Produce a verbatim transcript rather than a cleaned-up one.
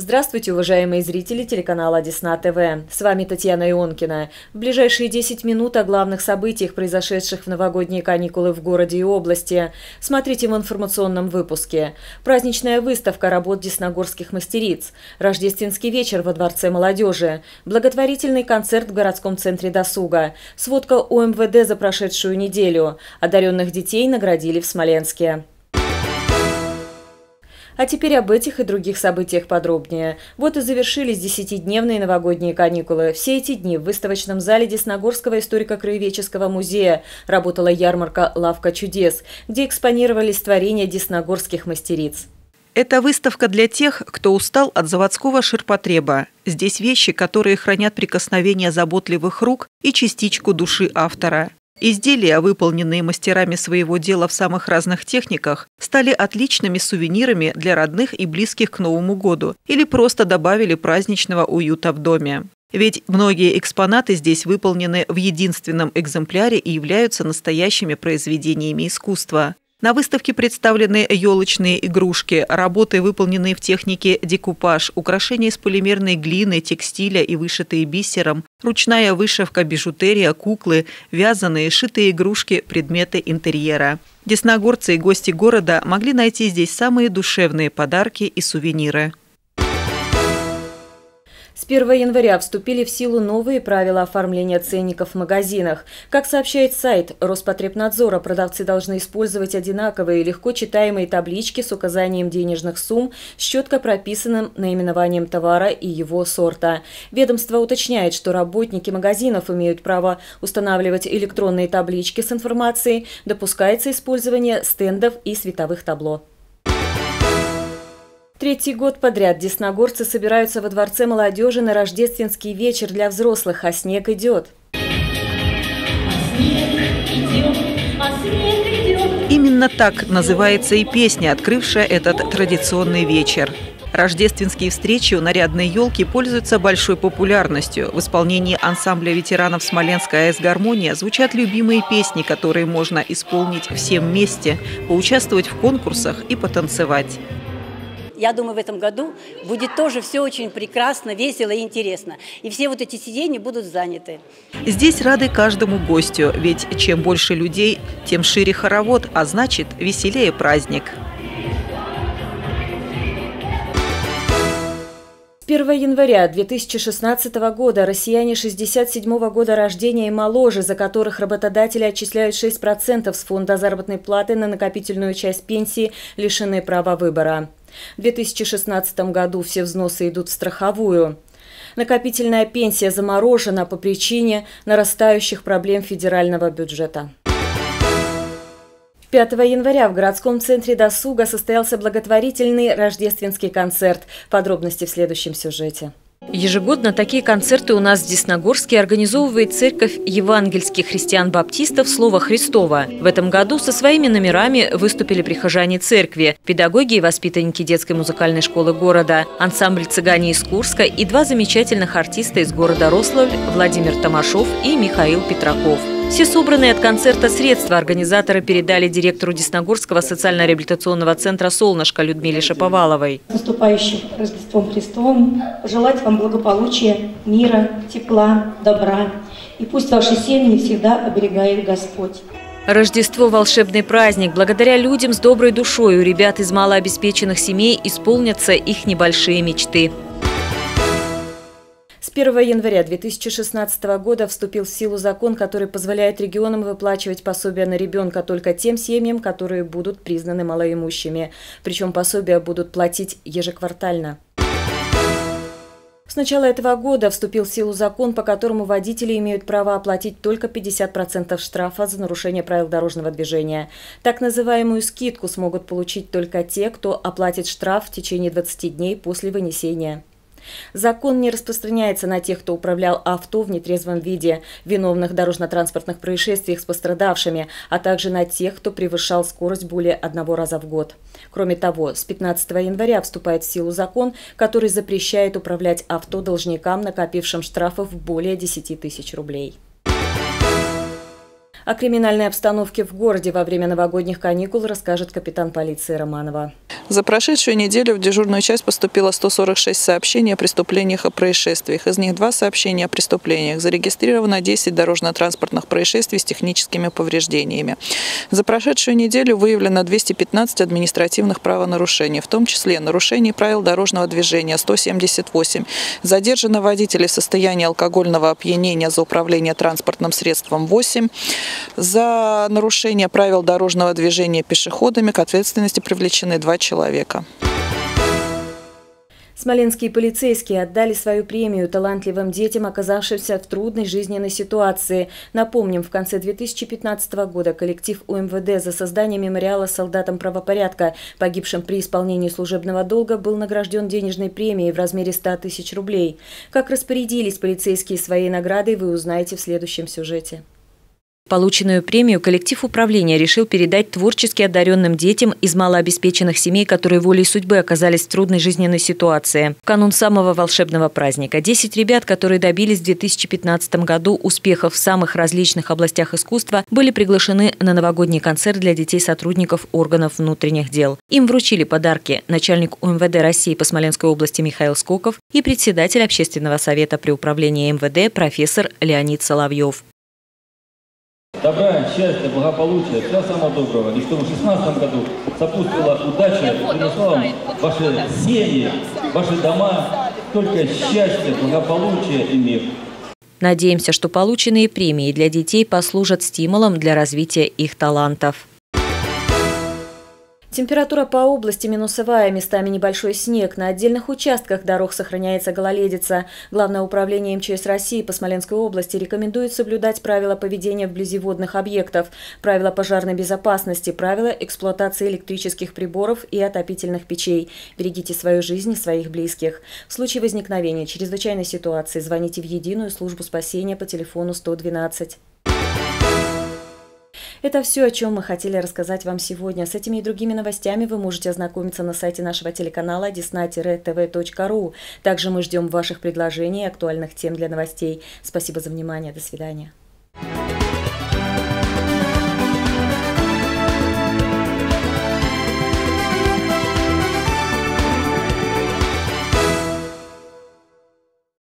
Здравствуйте, уважаемые зрители телеканала Десна ТВ. С вами Татьяна Ионкина. В ближайшие десять минут о главных событиях, произошедших в новогодние каникулы в городе и области. Смотрите в информационном выпуске. Праздничная выставка работ десногорских мастериц. Рождественский вечер во Дворце молодежи. Благотворительный концерт в городском центре досуга. Сводка о эм вэ дэ за прошедшую неделю. Одаренных детей наградили в Смоленске. А теперь об этих и других событиях подробнее. Вот и завершились десятидневные новогодние каникулы. Все эти дни в выставочном зале Десногорского историко-краеведческого музея работала ярмарка «Лавка чудес», где экспонировались творения десногорских мастериц. Это выставка для тех, кто устал от заводского ширпотреба. Здесь вещи, которые хранят прикосновение заботливых рук и частичку души автора. Изделия, выполненные мастерами своего дела в самых разных техниках, стали отличными сувенирами для родных и близких к Новому году или просто добавили праздничного уюта в доме. Ведь многие экспонаты здесь выполнены в единственном экземпляре и являются настоящими произведениями искусства. На выставке представлены елочные игрушки, работы, выполненные в технике декупаж, украшения из полимерной глины, текстиля и вышитые бисером, ручная вышивка, бижутерия, куклы, вязаные, шитые игрушки, предметы интерьера. Десногорцы и гости города могли найти здесь самые душевные подарки и сувениры. С первого января вступили в силу новые правила оформления ценников в магазинах. Как сообщает сайт Роспотребнадзора, продавцы должны использовать одинаковые и легко читаемые таблички с указанием денежных сумм с четко прописанным наименованием товара и его сорта. Ведомство уточняет, что работники магазинов имеют право устанавливать электронные таблички с информацией, допускается использование стендов и световых табло. Третий год подряд десногорцы собираются во Дворце молодежи на рождественский вечер для взрослых, а снег идет. Именно так называется и песня, открывшая этот традиционный вечер. Рождественские встречи у нарядной елки пользуются большой популярностью. В исполнении ансамбля ветеранов Смоленской АЭС «Гармония» звучат любимые песни, которые можно исполнить всем вместе, поучаствовать в конкурсах и потанцевать. Я думаю, в этом году будет тоже все очень прекрасно, весело и интересно. И все вот эти сиденья будут заняты. Здесь рады каждому гостю, ведь чем больше людей, тем шире хоровод, а значит, веселее праздник. С первого января две тысячи шестнадцатого года россияне шестьдесят седьмого года рождения и моложе, за которых работодатели отчисляют шесть процентов с фонда заработной платы на накопительную часть пенсии, лишены права выбора. В две тысячи шестнадцатом году все взносы идут в страховую. Накопительная пенсия заморожена по причине нарастающих проблем федерального бюджета. пятого января в городском центре досуга состоялся благотворительный рождественский концерт. Подробности в следующем сюжете. Ежегодно такие концерты у нас в Десногорске организовывает церковь евангельских христиан-баптистов «Слово Христово». В этом году со своими номерами выступили прихожане церкви, педагоги и воспитанники детской музыкальной школы города, ансамбль «Цыгане из Курска» и два замечательных артиста из города Рославль – Владимир Томашов и Михаил Петраков. Все собранные от концерта средства организаторы передали директору Десногорского социально-реабилитационного центра «Солнышко» Людмиле Шаповаловой. С наступающим Рождеством Христовым пожелать вам благополучия, мира, тепла, добра. И пусть ваши семьи всегда оберегает Господь. Рождество – волшебный праздник. Благодаря людям с доброй душой у ребят из малообеспеченных семей исполнятся их небольшие мечты. С первого января две тысячи шестнадцатого года вступил в силу закон, который позволяет регионам выплачивать пособия на ребенка только тем семьям, которые будут признаны малоимущими. Причем пособия будут платить ежеквартально. С начала этого года вступил в силу закон, по которому водители имеют право оплатить только пятьдесят процентов штрафа за нарушение правил дорожного движения. Так называемую скидку смогут получить только те, кто оплатит штраф в течение двадцати дней после вынесения. Закон не распространяется на тех, кто управлял авто в нетрезвом виде, виновных в дорожно-транспортных происшествиях с пострадавшими, а также на тех, кто превышал скорость более одного раза в год. Кроме того, с пятнадцатого января вступает в силу закон, который запрещает управлять авто должникам, накопившим штрафов более десяти тысяч рублей. О криминальной обстановке в городе во время новогодних каникул расскажет капитан полиции Романова. За прошедшую неделю в дежурную часть поступило сто сорок шесть сообщений о преступлениях и происшествиях. Из них два сообщения о преступлениях. Зарегистрировано десять дорожно-транспортных происшествий с техническими повреждениями. За прошедшую неделю выявлено двести пятнадцать административных правонарушений, в том числе нарушений правил дорожного движения сто семьдесят восемь. Задержано водителей в состоянии алкогольного опьянения за управление транспортным средством восемь. За нарушение правил дорожного движения пешеходами к ответственности привлечены два человека. Смоленские полицейские отдали свою премию талантливым детям, оказавшимся в трудной жизненной ситуации. Напомним, в конце две тысячи пятнадцатого года коллектив У Эм Вэ Дэ за создание мемориала солдатам правопорядка, погибшим при исполнении служебного долга, был награжден денежной премией в размере ста тысяч рублей. Как распорядились полицейские своей наградой, вы узнаете в следующем сюжете. Полученную премию коллектив управления решил передать творчески одаренным детям из малообеспеченных семей, которые волей судьбы оказались в трудной жизненной ситуации. В канун самого волшебного праздника десять ребят, которые добились в две тысячи пятнадцатом году успехов в самых различных областях искусства, были приглашены на новогодний концерт для детей сотрудников органов внутренних дел. Им вручили подарки начальник У Эм Вэ Дэ России по Смоленской области Михаил Скоков и председатель общественного совета при управлении Эм Вэ Дэ профессор Леонид Соловьев. Добра, счастья, благополучия, всего самого доброго. И чтобы в две тысячи шестнадцатом году сопутствовала удача, принесла вам ваши семьи, ваши дома, только счастье, благополучие и мир. Надеемся, что полученные премии для детей послужат стимулом для развития их талантов. Температура по области минусовая, местами небольшой снег. На отдельных участках дорог сохраняется гололедица. Главное управление Эм Че Эс России по Смоленской области рекомендует соблюдать правила поведения вблизи водных объектов, правила пожарной безопасности, правила эксплуатации электрических приборов и отопительных печей. Берегите свою жизнь и своих близких. В случае возникновения чрезвычайной ситуации звоните в единую службу спасения по телефону сто двенадцать. Это все, о чем мы хотели рассказать вам сегодня. С этими и другими новостями вы можете ознакомиться на сайте нашего телеканала десна тэ вэ точка ру. Также мы ждем ваших предложений и актуальных тем для новостей. Спасибо за внимание. До свидания.